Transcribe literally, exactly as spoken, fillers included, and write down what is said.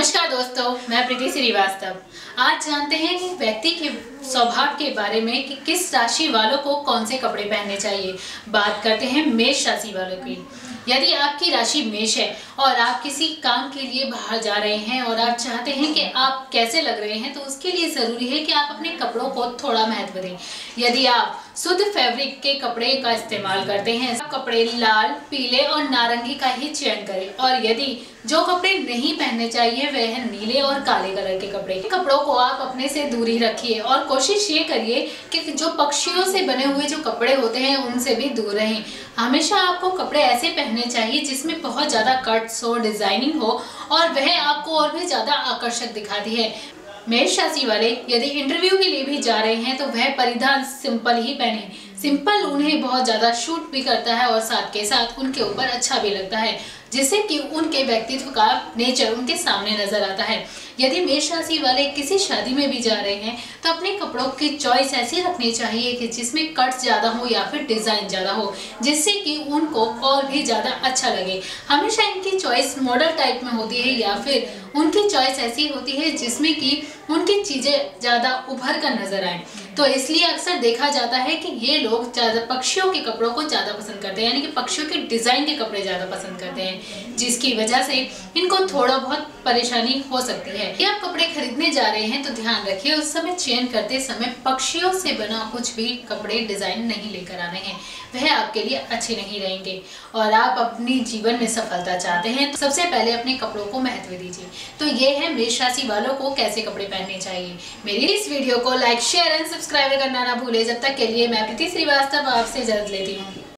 नमस्कार दोस्तों, मैं प्रीति श्रीवास्तव। आज जानते हैं कि व्यक्ति के स्वभाव के बारे में कि किस राशि वालों को कौन से कपड़े पहनने चाहिए। बात करते हैं मेष राशि वालों की। यदि आपकी राशि मेष है और आप किसी काम के लिए बाहर जा रहे हैं और आप चाहते हैं कि आप कैसे लग रहे हैं, तो उसके लिए ज़रूरी है कि आप अपने कपड़ों को थोड़ा महत्व दें। यदि आप शुद्ध फैब्रिक के कपड़े का इस्तेमाल करते हैं, कपड़े लाल, पीले और नारंगी का ही चयन करें। और यदि जो कपड़े नहीं पहनने चाहिए वह है नीले और काले कलर के कपड़े। कपड़ों को आप अपने से दूरी रखिए और कोशिश ये करिए कि जो पक्षियों से बने हुए जो कपड़े होते हैं उनसे भी दूर रहें। हमेशा आपको कपड़े ऐसे पहनने चाहिए जिसमें बहुत ज़्यादा कट्स हो, डिजाइनिंग हो और वह आपको और भी ज़्यादा आकर्षक दिखाती है। मेष राशि वाले यदि इंटरव्यू के लिए भी जा रहे हैं तो वह परिधान सिंपल ही पहने। सिंपल उन्हें बहुत ज़्यादा शूट भी करता है और साथ के साथ उनके ऊपर अच्छा भी लगता है, जिससे कि उनके व्यक्तित्व का नेचर उनके सामने नजर आता है। यदि मेष राशि वाले किसी शादी में भी जा रहे हैं तो अपने कपड़ों की चॉइस ऐसी रखनी चाहिए कि जिसमें कट ज़्यादा हो या फिर डिज़ाइन ज़्यादा हो, जिससे कि उनको और भी ज़्यादा अच्छा लगे। हमेशा इनकी चॉइस मॉडल टाइप में होती है या फिर उनकी चॉइस ऐसी होती है जिसमें कि उनकी चीज़ें ज़्यादा उभर कर नजर आए। तो इसलिए अक्सर देखा जाता है कि ये लोग ज़्यादा पक्षियों के कपड़ों को ज़्यादा पसंद करते हैं, यानी कि पक्षियों के डिज़ाइन के कपड़े ज़्यादा पसंद करते हैं, जिसकी वजह से इनको थोड़ा बहुत परेशानी हो सकती है। यदि आप कपड़े खरीदने जा रहे हैं तो ध्यान रखिए उस समय चयन करते समय पक्षियों से बना कुछ भी कपड़े डिज़ाइन नहीं लेकर आने हैं, वह आपके लिए अच्छे नहीं रहेंगे। और आप अपनी जीवन में सफलता चाहते हैं तो सबसे पहले अपने कपड़ों को महत्व दीजिए। तो ये है मेष राशि वालों को कैसे कपड़े पहनने चाहिए। मेरी इस वीडियो को लाइक, शेयर एंड सब्सक्राइब करना ना भूले। जब तक के लिए मैं प्रीति श्रीवास्तव आपसे इजाजत लेती हूँ।